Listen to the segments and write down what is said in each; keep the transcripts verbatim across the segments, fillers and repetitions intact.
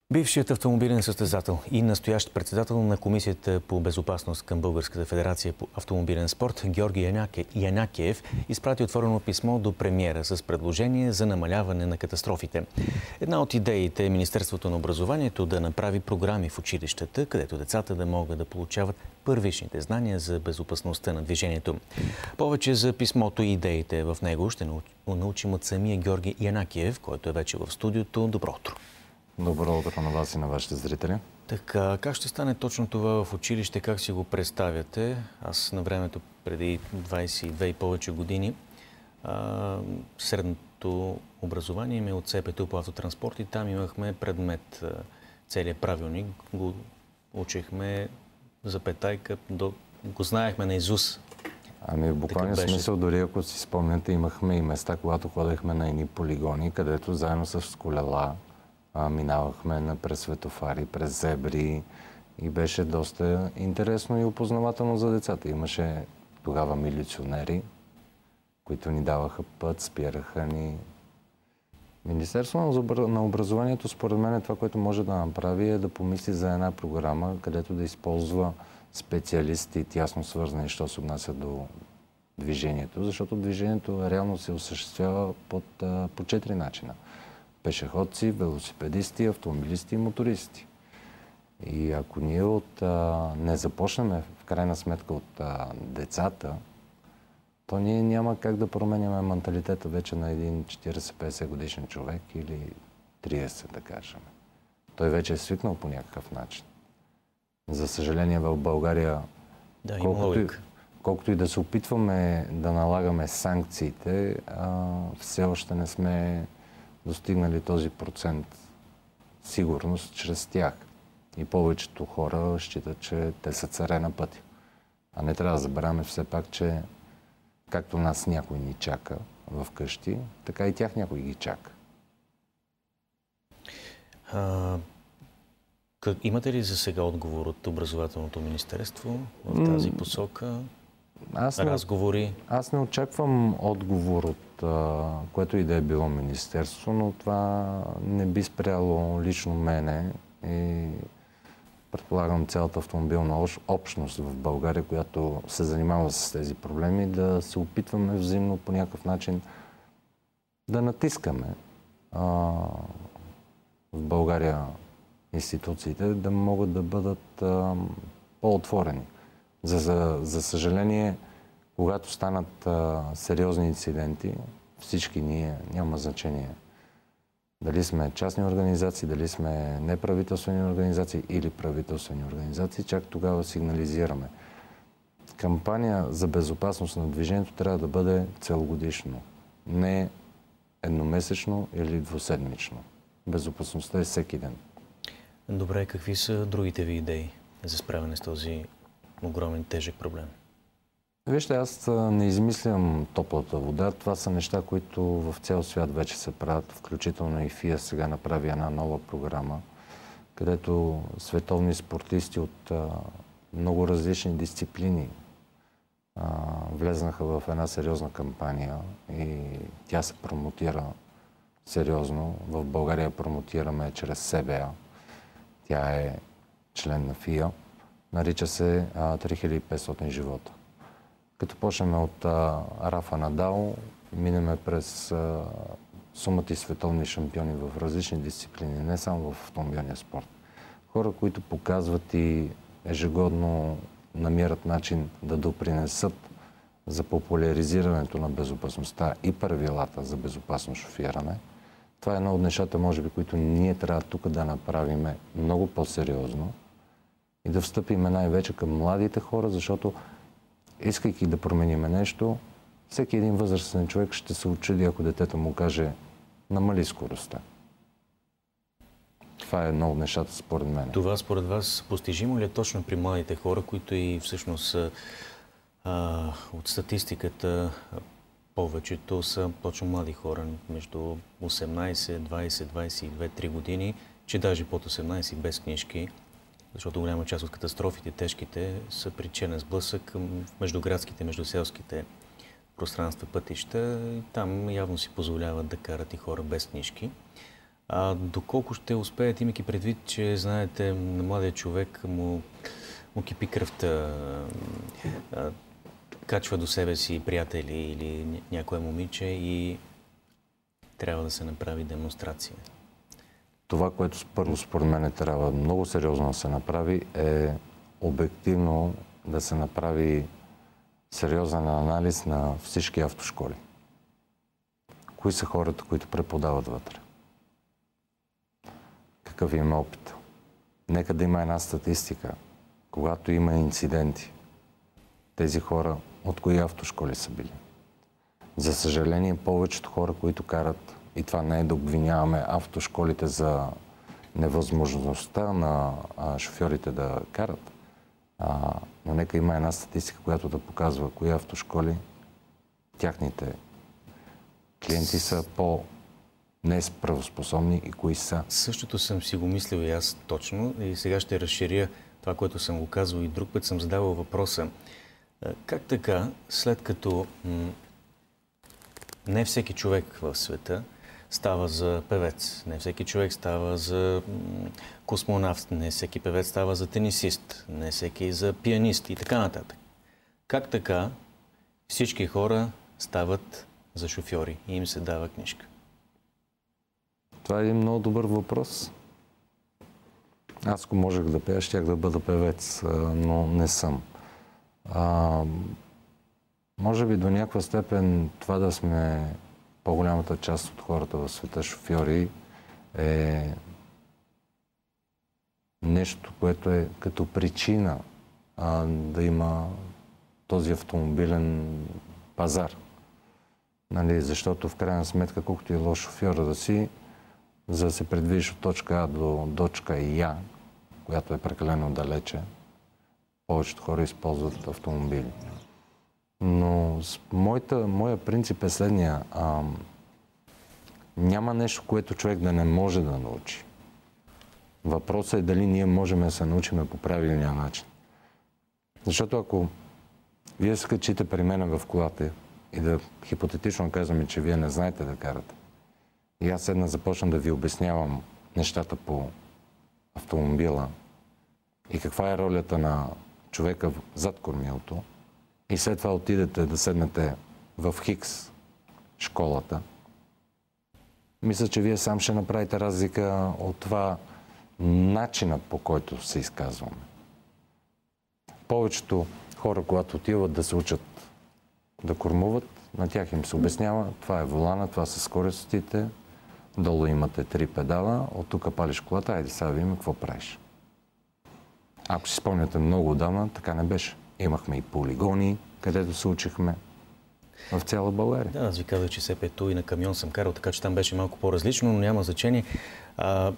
Бившият автомобилен състезател и настоящ председател на Комисията по безопасност към Българската федерация по автомобилен спорт Георги Янакиев изпрати отворено писмо до премиера с предложение за намаляване на катастрофите. Една от идеите е Министерството на образованието да направи програми в училищата, където децата да могат да получават първичните знания за безопасността на движението. Повече за писмото и идеите в него ще научим от самия Георги Янакиев, който е вече в студиото. Добро утро! Добро утро на вас и на вашите зрители. Така, как ще стане точно това в училище? Как си го представяте? Аз на времето, преди двайсет и две и повече години, а, средното образование ми от СПТУ по автотранспорт и там имахме предмет, целият правилник. Го учихме за петайка, до... го знаехме наизуст. Ами в буквален смисъл, дори ако си спомняте, имахме и места, когато ходехме на едни полигони, където заедно с колела минавахме на през светофари, през зебри и беше доста интересно и опознавателно за децата. Имаше тогава милиционери, които ни даваха път, спираха ни. Министерството на образованието, според мен, това, което може да направи, е да помисли за една програма, където да използва специалисти, тясно свързани, що се отнася до движението, защото движението реално се осъществява под, по четири начина. Пешеходци, велосипедисти, автомобилисти и мотористи. И ако ние от, а, не започнем в крайна сметка от а, децата, то ние няма как да променяме менталитета вече на един четирийсет-петдесет годишен човек или трийсет, да кажем. Той вече е свикнал по някакъв начин. За съжаление в България, да, колкото, и, колкото и да се опитваме да налагаме санкциите, а, все още не сме достигнали този процент сигурност чрез тях. И повечето хора считат, че те са царе на пътя. А не трябва да забравяме все пак, че както нас някой ни чака в къщи, така и тях някой ги чака. А, как, имате ли за сега отговор от Образователното министерство в тази посока? Аз не, разговори? Аз не очаквам отговор от което и да е било министерство, но това не би спряло лично мене и предполагам цялата автомобилна общност в България, която се занимава с тези проблеми, да се опитваме взаимно по някакъв начин да натискаме а, в България институциите да могат да бъдат а, по-отворени. За, за, за съжаление, когато станат а, сериозни инциденти, всички ние, няма значение дали сме частни организации, дали сме неправителствени организации или правителствени организации, чак тогава сигнализираме. Кампания за безопасност на движението трябва да бъде целогодишно, не едномесечно или двуседмично. Безопасността е всеки ден. Добре, какви са другите ви идеи за справяне с този огромен, тежък проблем? Вижте, аз не измислям топлата вода. Това са неща, които в цял свят вече се правят, включително и ФИА сега направи една нова програма, където световни спортисти от а, много различни дисциплини а, влезнаха в една сериозна кампания и тя се промотира сериозно. В България промотираме чрез СБА. Тя е член на ФИА. Нарича се а, три хиляди и петстотин живота. Като почнем от а, Рафа Надал, минеме през а, сумати световни шампиони в различни дисциплини, не само в автомобилния спорт. Хора, които показват и ежегодно намират начин да допринесат за популяризирането на безопасността и правилата за безопасно шофиране. Това е едно от нещата, може би, които ние трябва тук да направим много по-сериозно и да встъпиме най-вече към младите хора, защото искайки да променим нещо, всеки един възрастен човек ще се учуди, ако детето му каже намали скоростта. Това е едно от нещата, според мен. Това според вас постижимо ли е точно при младите хора, които и всъщност а, от статистиката повечето са точно млади хора, между осемнайсет, двайсет, двайсет и две, три години, че даже под осемнайсет без книжки, защото голяма част от катастрофите, тежките, са причинен сблъсък между градските, между селските пространства, пътища. И там явно си позволяват да карат и хора без книжки. А доколко ще успеят, имайки предвид, че, знаете, на младия човек му, му кипи кръвта, а, качва до себе си приятели или някое момиче и трябва да се направи демонстрация? Това, което първо според мен трябва много сериозно да се направи, е обективно да се направи сериозен анализ на всички автошколи. Кои са хората, които преподават вътре? Какъв им е опит? Нека да има една статистика. Когато има инциденти, тези хора от кои автошколи са били? За съжаление, повечето хора, които карат, и това не е да обвиняваме автошколите за невъзможността на а, шофьорите да карат, а, но нека има една статистика, която да показва кои автошколи тяхните клиенти са по неправоспособни и кои са. Същото съм си го мислил и аз точно, и сега ще разширя това, което съм го казал и друг път съм задавал въпроса. Как така, след като м- не всеки човек в света става за певец, не всеки човек става за м- космонавт, не всеки певец става за тенисист, не всеки за пианист и така нататък. Как така всички хора стават за шофьори и им се дава книжка? Това е един много добър въпрос. Аз, ако можех да пея, щях да бъда певец, но не съм. А, може би до някаква степен това да сме по-голямата част от хората в света шофьори е нещо, което е като причина а, да има този автомобилен пазар. Нали, защото в крайна сметка, колкото и лош шофьора да си, за да се предвижиш от точка А до точка Я, която е прекалено далече, повечето хора използват автомобили. Но моята, моя принцип е следния. А, няма нещо, което човек да не може да научи. Въпросът е дали ние можем да се научим по правилния начин. Защото ако вие се качите при мен в колата и да хипотетично казваме, че вие не знаете да карате, и аз седна започна да ви обяснявам нещата по автомобила и каква е ролята на човека зад кормилото, и след това отидете да седнете в Хикс школата, мисля, че вие сам ще направите разлика от това начинът, по който се изказваме. Повечето хора, когато отиват да се учат да кормуват, на тях им се обяснява, това е волана, това са скоростите, долу имате три педала, от тук палиш колата, айде сега видим какво правиш. Ако си спомняте много отдавна, така не беше. Имахме и полигони, където се учихме в цяла България. Да, аз ви казах, че СП-то и на камион съм карал, така че там беше малко по-различно, но няма значение. А,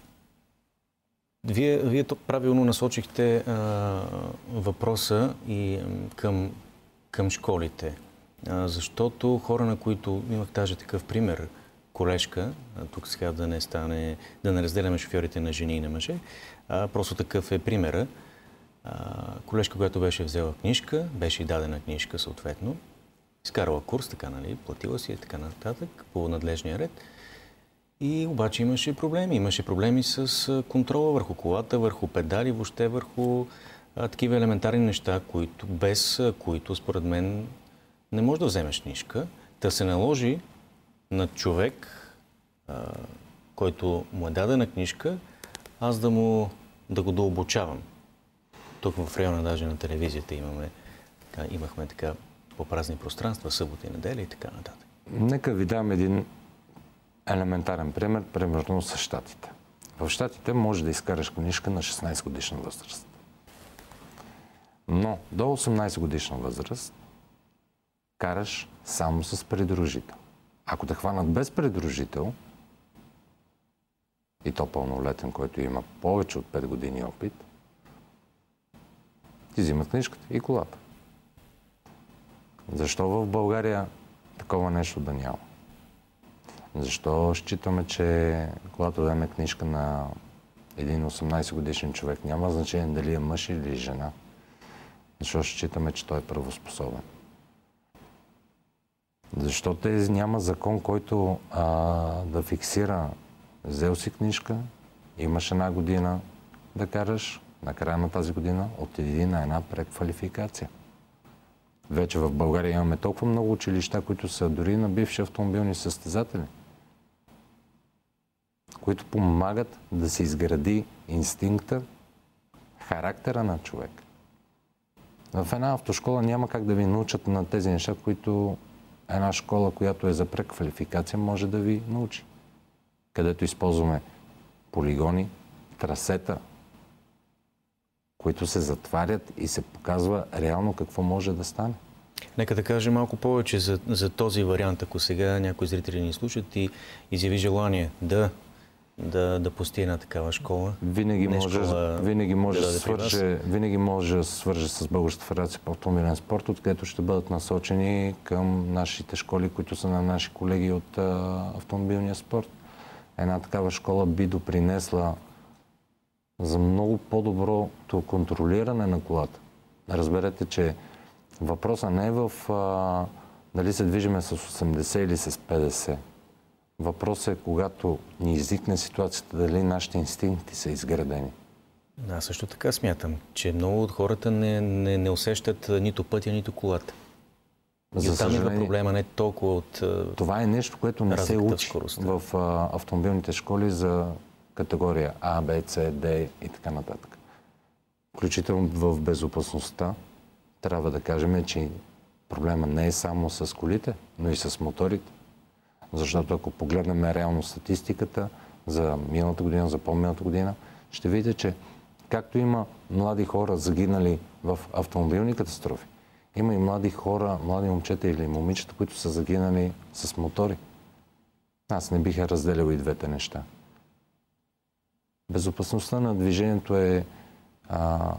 вие, вие правилно насочихте а, въпроса и към, към школите, а, защото хора, на които имах даже такъв пример, колежка, тук сега да не стане, да не разделяме шофьорите на жени и на мъже, а, просто такъв е примера. А, колежка, която беше взела книжка, беше и дадена книжка съответно, изкарала курс, така, нали, платила си и така нататък, по надлежния ред. И обаче имаше проблеми. Имаше проблеми с контрола върху колата, върху педали, въобще върху а, такива елементарни неща, които, без а, които, според мен, не можеш да вземеш книжка. Да се наложи на човек, а, който му е дадена книжка, аз да, му, да го дообучавам. Тук в района даже на телевизията имаме, така, имахме така по-празни пространства, събота и неделя и така нататък. Нека ви дам един елементарен пример, примерно с Щатите. В Щатите може да изкараш книжка на шестнайсет годишна възраст. Но до осемнайсет годишна възраст караш само с придружител. Ако те хванат без придружител, и то пълнолетен, който има повече от пет години опит, ти взимат книжката и колата. Защо в България такова нещо да няма? Защо считаме, че когато дадем книжка на един осемнайсет годишен човек, няма значение дали е мъж или жена? Защо считаме, че той е правоспособен? Защо тези няма закон, който а, да фиксира взел си книжка, имаш една година да караш, на края на тази година отиди на една преквалификация. Вече в България имаме толкова много училища, които са дори на бивши автомобилни състезатели, които помагат да се изгради инстинкта, характера на човек. В една автошкола няма как да ви научат на тези неща, които една школа, която е за преквалификация, може да ви научи. Където използваме полигони, трасета, които се затварят и се показва реално какво може да стане. Нека да кажем малко повече за, за този вариант, ако сега някои зрители ни слушат и изяви желание да, да, да пости една такава школа. Винаги може, школа, винаги може да, да свърже, винаги може да свърже с Българската федерация по автомобилен спорт, откъдето ще бъдат насочени към нашите школи, които са на наши колеги от а, автомобилния спорт. Една такава школа би допринесла за много по-доброто контролиране на колата. Разберете, че въпросът не е в а, дали се движиме с осемдесет или с петдесет. Въпросът е, когато ни изникне ситуацията, дали нашите инстинкти са изградени. Да, също така смятам, че много от хората не, не, не усещат нито пътя, нито колата. За и оттам идва проблема, не толкова от това е нещо, което не се учи в, в а, автомобилните школи за категория А, Б, С, Д и така нататък. Включително в безопасността трябва да кажем, че проблема не е само с колите, но и с моторите. Защото ако погледнем реално статистиката за миналата година, за по-миналата година, ще видите, че както има млади хора загинали в автомобилни катастрофи, има и млади хора, млади момчета или момичета, които са загинали с мотори. Аз не бих разделял и двете неща. Безопасността на движението е а,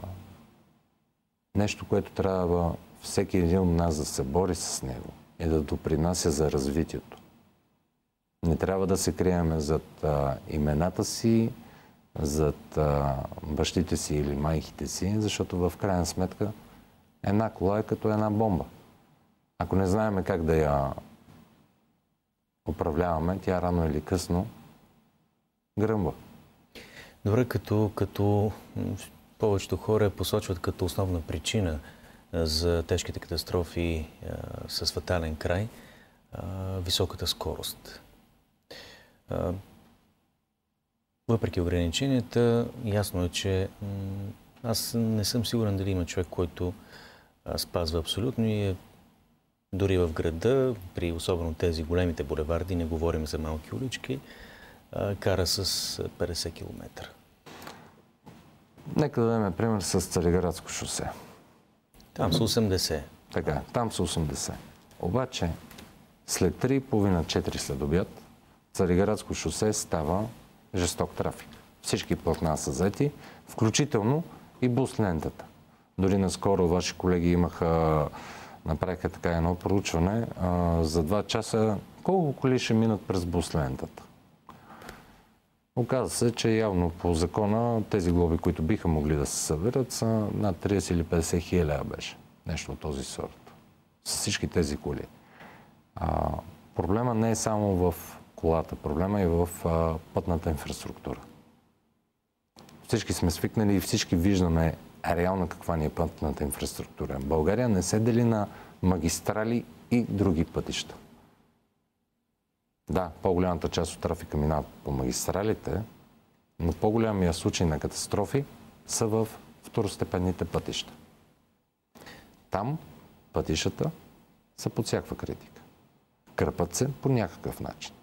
нещо, което трябва всеки един от нас да се бори с него и да допринася за развитието. Не трябва да се криеме зад а, имената си, зад а, бащите си или майките си, защото в крайна сметка една кола е като една бомба. Ако не знаем как да я управляваме, тя рано или късно гръмва. Добре, като, като повечето хора посочват като основна причина за тежките катастрофи а, с фатален край а, високата скорост. А, въпреки ограниченията, ясно е, че м- аз не съм сигурен дали има човек, който а, спазва абсолютно и е, дори в града, при особено тези големите булеварди, не говорим за малки улички, а, кара с петдесет километра. Нека да дадем пример с Цариградско шосе. Там са осемдесет. Така, там са осемдесет. Обаче, след три и половина-четири след обяд, Цариградско шосе става жесток трафик. Всички платна са заети, включително и бус лентата. Дори наскоро ваши колеги имаха, направиха така едно проучване, а, за два часа колко коли ще минат през бус лентата. Оказва се, че явно по закона тези глоби, които биха могли да се съберат, са над тридесет или петдесет хиляди беше. Нещо от този сорт. С всички тези коли. А, проблема не е само в колата, проблема е в а, пътната инфраструктура. Всички сме свикнали и всички виждаме реално каква ни е пътната инфраструктура. България не се дели на магистрали и други пътища. Да, по-голямата част от трафика минава по магистралите, но по-голямия случай на катастрофи са в второстепенните пътища. Там пътищата са под всякаква критика. Кърпат се по някакъв начин.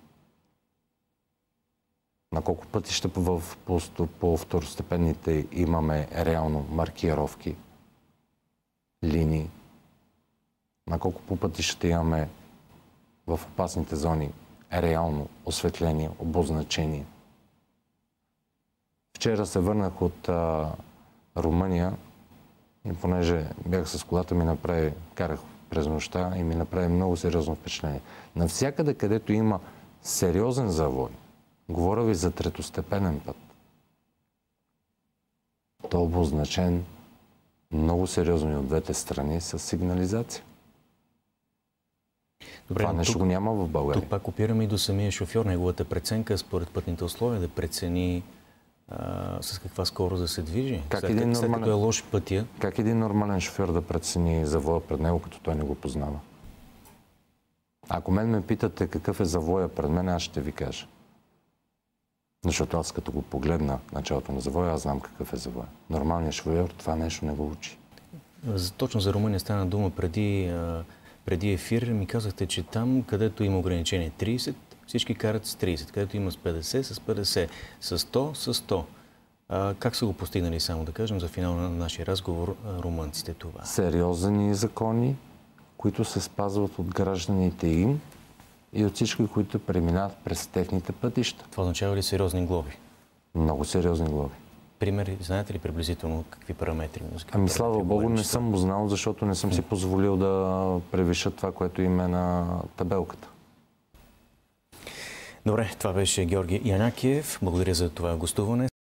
На колко пътища по, по, по второстепенните имаме реално маркировки, линии, на колко по пътищата имаме в опасните зони реално осветление, обозначение. Вчера се върнах от а, Румъния и понеже бях с колата, ми направи, карах през нощта и ми направи много сериозно впечатление. Навсякъде, където има сериозен завой, говоря ви за третостепенен път, то е обозначен много сериозно и от двете страни с сигнализация. Добре, това нещо тук, го няма в България. Тук пак опираме и до самия шофьор, неговата преценка според пътните условия, да прецени а, с каква скорост да се движи. Как след, един след нормален, като е лош пътя. Как един нормален шофьор да прецени завоя пред него, като той не го познава? Ако мен ме питате какъв е завоя пред мен, аз ще ви кажа. Защото аз като го погледна началото на завоя, аз знам какъв е завоя. Нормалният шофьор това нещо не го учи. Точно за Румъния стана дума преди, преди ефир. Ми казахте, че там, където има ограничение трийсет, всички карат с трийсет. Където има с петдесет, с петдесет. С сто, с сто. А, как са го постигнали, само да кажем, за финал на нашия разговор, румънците това? Сериозни закони, които се спазват от гражданите им и от всички, които преминават през техните пътища. Това означава ли сериозни глоби? Много сериозни глоби. Примери, знаете ли приблизително какви параметри? Какви ами параметри слава Богу, не съм го знал, защото не съм си позволил да превиша това, което им е на табелката. Добре, това беше Георги Янакиев. Благодаря за това гостуване.